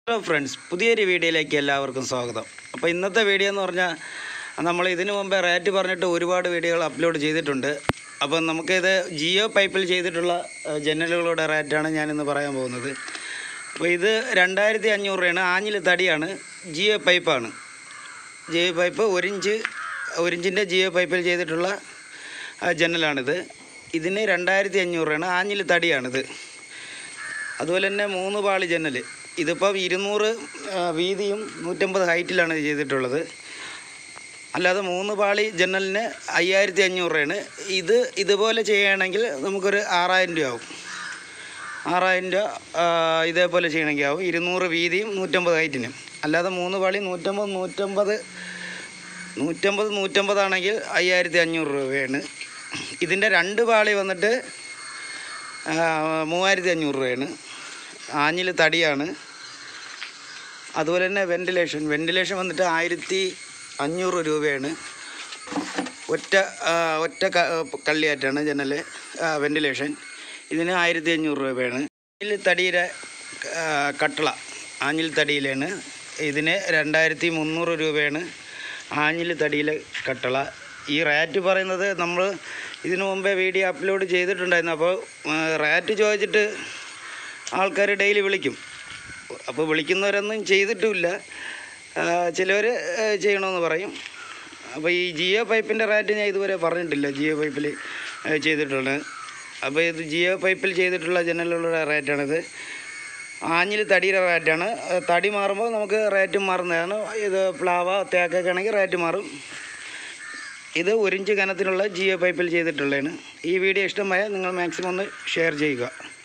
Hello friends, പുതിയൊരു വീഡിയോയിലേക്ക് എല്ലാവർക്കും സ്വാഗതം. അപ്പോൾ ഇന്നത്തെ വീഡിയോ എന്ന് പറഞ്ഞാൽ നമ്മൾ ഇതിനു മുമ്പേ റേറ്റ് പറഞ്ഞിട്ട് ഒരുപാട് വീഡിയോകൾ അപ്ലോഡ് ചെയ്തിട്ടുണ്ട്. അപ്പം നമുക്കിത് ജിയോ പൈപ്പിൽ ചെയ്തിട്ടുള്ള ജനലുകളുടെ റേറ്റാണ് ഞാനിന്ന് പറയാൻ പോകുന്നത്. അപ്പോൾ ഇത് 2500 രൂപയാണ്. ആഞ്ഞിൽ തടിയാണ്, ജിയോ പൈപ്പാണ്. ജിയോ പൈപ്പ് 1 ഇഞ്ചിൻ്റെ ജിയോ പൈപ്പിൽ ചെയ്തിട്ടുള്ള ജനലാണിത്. ഇതിന് 2500 രൂപയാണ്. ആഞ്ഞിൽ തടിയാണിത്. അതുപോലെ തന്നെ 3 പാളി ജനൽ. ഇതിപ്പോൾ 200 വീതിയും 150 ഹൈറ്റിലാണ് ചെയ്തിട്ടുള്ളത്. അല്ലാതെ 3 പാളി ജനലിന് 5500 രൂപയാണ്. ഇതുപോലെ ചെയ്യുകയാണെങ്കിൽ നമുക്കൊരു 6000 രൂപ ആവും. 6000 രൂപ ഇതേപോലെ ചെയ്യണമെങ്കിൽ ആവും. 200 വീതിയും 150 ഹൈറ്റിനും. അല്ലാതെ 3 പാളി 150 ആണെങ്കിൽ 5500 രൂപയാണ്. ഇതിൻ്റെ 2 പാളി വന്നിട്ട് 3500 രൂപയാണ്. ആഞ്ഞിൽ തടിയാണ്. അതുപോലെ തന്നെ വെൻറ്റിലേഷൻ വന്നിട്ട് 1500 രൂപയാണ്. ഒറ്റ കള്ളിയായിട്ടാണ് ജനൽ വെൻറ്റിലേഷൻ. ഇതിന് 1500 രൂപയാണ്. ആഞ്ഞിൽ തടിയുടെ കട്ടള ആഞ്ഞിൽ തടിയിലാണ്. ഇതിന് 2300 രൂപയാണ് ആഞ്ഞിൽ തടിയിലെ കട്ടള. ഈ റേറ്റ് പറയുന്നത് നമ്മൾ ഇതിനു മുമ്പേ വീഡിയോ അപ്ലോഡ് ചെയ്തിട്ടുണ്ടായിരുന്നു. അപ്പോൾ റേറ്റ് ചോദിച്ചിട്ട് ആൾക്കാർ ഡെയിലി വിളിക്കും. അപ്പോൾ വിളിക്കുന്നവരൊന്നും ചെയ്തിട്ടുമില്ല. ചിലവർ ചെയ്യണമെന്ന് പറയും. അപ്പോൾ ഈ ജിയോ പൈപ്പിൻ്റെ റേറ്റ് ഞാൻ ഇതുവരെ പറഞ്ഞിട്ടില്ല. ജിയോ പൈപ്പിൽ ചെയ്തിട്ടുള്ളത്. അപ്പോൾ ഇത് ജിയോ പൈപ്പിൽ ചെയ്തിട്ടുള്ള ജനലുകളുടെ റേറ്റാണിത്. ആഞ്ഞിൽ തടിയുടെ റേറ്റാണ്. തടി മാറുമ്പോൾ നമുക്ക് റേറ്റും മാറുന്നതാണ്. ഇത് പ്ലാവ തേക്കൊക്കെ ആണെങ്കിൽ റേറ്റ് മാറും. ഇത് 1 ഇഞ്ച് കനത്തിലുള്ള ജിയോ പൈപ്പിൽ ചെയ്തിട്ടുള്ളതാണ്. ഈ വീഡിയോ ഇഷ്ടമായാൽ നിങ്ങൾ മാക്സിമം ഒന്ന് ഷെയർ ചെയ്യുക.